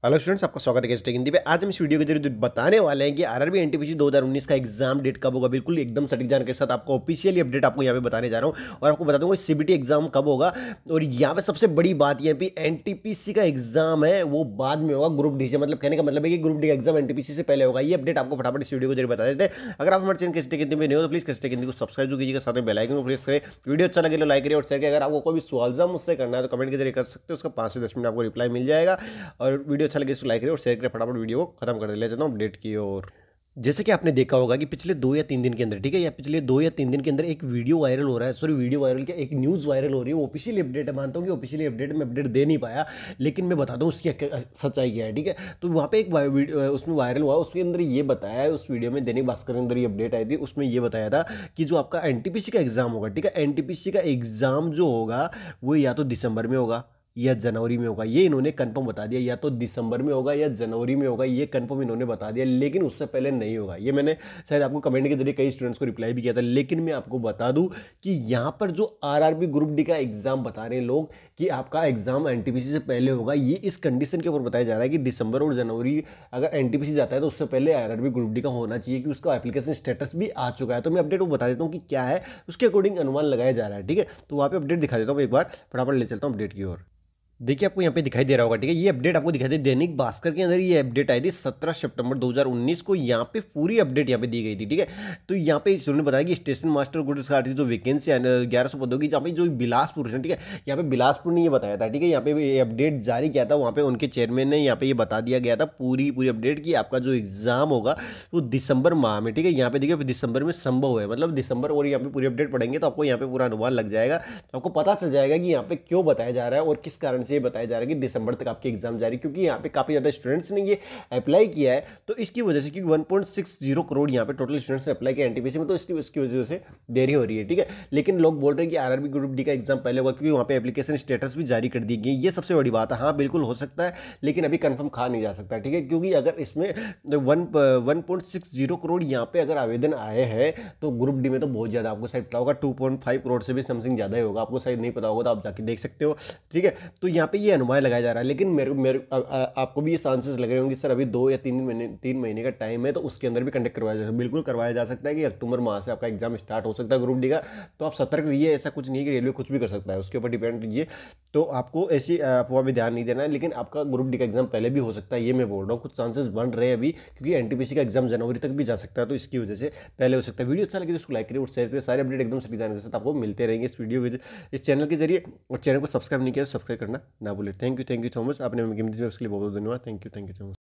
Hello students, आपका स्वागत है कैसे हिंदी पे। आज हम इस वीडियो के जरिए बताने वाले हैं कि आरआरबी एनटीपीसी 2019 का एग्जाम डेट कब होगा। बिल्कुल एकदम सटीक जानकारी के साथ आपको ऑफिशियली अपडेट आपको यहाँ पे बताने जा रहा हूँ और आपको बता दूंगा सीबीटी एग्जाम कब होगा। और यहाँ पे सबसे बड़ी बात यह भी एनटीपीसी का एग्जाम है वो बाद में होगा, ग्रुप डी से। मतलब कहने का मतलब है कि ग्रुप डी का एग्जाम एनटीपीसी से पहले होगा। ये अपडेट आपको फटाफट इस वीडियो को जरिए बता देते हैं। अगर आप हमारे चैनल कैसे हिंदी में नहीं हो तो प्लीज कैसे हिंदी को सब्सक्राइब जो कीजिएगा, साथ में बेल आइकन को प्रेस करें। वीडियो अच्छा लगे तो लाइक करिए और शेयर करिए। अगर आपको कोई भी सवाल मुझसे करना है तो कमेंट के जरिए कर सकते हो, उसका 5 से 10 मिनट आपको रिप्लाई मिल जाएगा। और वीडियो अच्छा लगे तो लाइक करिए और शेयर करें। फटाफट वीडियो को खत्म कर ले जाता हूँ अपडेट की ओर। जैसे कि आपने देखा होगा कि पिछले 2 या 3 दिन के अंदर, ठीक है, या पिछले 2 या 3 दिन के अंदर एक वीडियो वायरल हो रहा है। सॉरी, वीडियो वायरल क्या, एक न्यूज़ वायरल हो रही है। वो ऑफिशियली अपडेट है, मानता हूँ कि ऑफिशियली अपडेट में अपडेट दे नहीं पाया, लेकिन मैं बताता हूँ उसकी सच्चाई क्या है। ठीक है, तो वहाँ पे एक उसमें वायरल हुआ, उसके अंदर ये बताया है, उस वीडियो में दैनिक भास्कर के अंदर ये अपडेट आई थी। उसमें ये बताया था कि जो आपका एनटीपीसी का एग्जाम होगा, ठीक है, एनटीपीसी का एग्जाम जो होगा वो या तो दिसंबर में होगा या जनवरी में होगा। ये इन्होंने कंफर्म बता दिया, या तो दिसंबर में होगा या जनवरी में होगा, ये कंफर्म इन्होंने बता दिया। लेकिन उससे पहले नहीं होगा। ये मैंने शायद आपको कमेंट के जरिए कई स्टूडेंट्स को रिप्लाई भी किया था। लेकिन मैं आपको बता दूं कि यहाँ पर जो आरआरबी ग्रुप डी का एग्जाम बता रहे हैं लोग कि आपका एग्जाम एनटीपीसी से पहले होगा, ये इस कंडीशन के ऊपर बताया जा रहा है कि दिसंबर और जनवरी अगर एनटीपीसी जाता है तो उससे पहले आरआरबी ग्रुप डी का होना चाहिए कि उसका एप्लीकेशन स्टेटस भी आ चुका है। तो मैं अपडेट को बता देता हूँ कि क्या है, उसके अकॉर्डिंग अनुमान लगाया जा रहा है। ठीक है, तो वहाँ पे अपडेट दिखा देता हूँ एक बार, फटाफट ले चलता हूँ अपडेट की ओर। देखिए, आपको यहाँ पे दिखाई दे रहा होगा, ठीक है, ये अपडेट आपको दिखाई दे, दैनिक भास्कर के अंदर ये अपडेट आई थी 17 सितंबर 2019 को। यहाँ पे पूरी अपडेट यहाँ पे दी गई थी। ठीक है, तो यहाँ पे उन्होंने बताया कि स्टेशन मास्टर गुड्स कार्ड की जो वैकेंसी है 1100 पदों की, जहाँ पे जो बिलासपुर है, ठीक है, यहाँ पे बिलासपुर ने ये बताया था। ठीक है, यहाँ पे ये अपडेट जारी किया था, वहाँ पे उनके चेयरमैन ने यहाँ पे ये बता दिया गया था पूरी अपडेट की आपका जो एग्जाम होगा वो दिसंबर माह में। ठीक है, यहाँ पे देखिए दिसंबर में संभव है, मतलब दिसंबर, और यहाँ पे पूरी अपडेट पढ़ेंगे तो आपको यहाँ पे पूरा अनुमान लग जाएगा। तो आपको पता चल जाएगा कि यहाँ पे क्यों बताया जा रहा है और किस कारण से ये बताया जा रहा है कि दिसंबर तक आपके एग्जाम जारी, क्योंकि यहाँ पे काफी ज्यादा स्टूडेंट्स ने ये अप्लाई किया है। तो इसकी वजह से, क्योंकि 1.60 करोड़ यहाँ पे टोटल स्टूडेंट्स ने अप्लाई किया एनटीपीसी में, तो इसकी वजह से देरी हो रही है। ठीक है, लेकिन लोग बोल रहे हैं कि आरआरबी ग्रुप डी का एग्जाम पहले होगा क्योंकि वहाँ पे एप्लीकेशन स्टेटस भी जारी कर दी गई। ये सबसे बड़ी बात है। हाँ, बिल्कुल हो सकता है, लेकिन अभी कंफर्म कहा नहीं जा सकता। ठीक है, क्योंकि अगर इसमें 1.60 करोड़ यहाँ पे अगर आवेदन आए हैं तो ग्रुप डी में तो बहुत ज्यादा, आपको शायद पता होगा 2.5 करोड़ से भी समथिंग ज्यादा ही होगा। आपको शायद नहीं पता होगा तो आप जाके देख सकते हो। ठीक है, तो यहाँ पे ये अनुमान लगाया जा रहा है। लेकिन आपको भी ये चांसेस लग रहे होंगे सर अभी 2 या 3 महीने का टाइम है, तो उसके अंदर भी कंडक्ट करवाया जा सकता है। बिल्कुल करवाया जा सकता है कि अक्टूबर माह से आपका एग्जाम स्टार्ट हो सकता है ग्रुप डी का। तो आप सतर्क रहिए, ऐसा कुछ नहीं है कि रेलवे कुछ भी कर सकता है, उसके ऊपर डिपेंड रहिए। तो आपको ऐसी अफवाह में ध्यान नहीं देना है। लेकिन आपका ग्रुप डी का एग्जाम पहले भी हो सकता है, ये मैं बोल रहा हूँ। कुछ चांसेस बन रहे हैं अभी, क्योंकि एनटीपीसी का एग्जाम जनवरी तक भी जा सकता है, तो इसकी वजह से पहले हो सकता है। वीडियो अच्छा लगे तो उसको लाइक करिए और शेयर करिए। सारे अपडेट एकदम सटीक जानकारी के साथ आपको मिलते रहेंगे इस वीडियो इस चैनल के जरिए। और चैनल को सब्सक्राइब नहीं किया तो सब्सक्राइब करना ना भूलें। Thank you so much. आपने कीमती उसके लिए बहुत बहुत धन्यवाद। Thank you so much.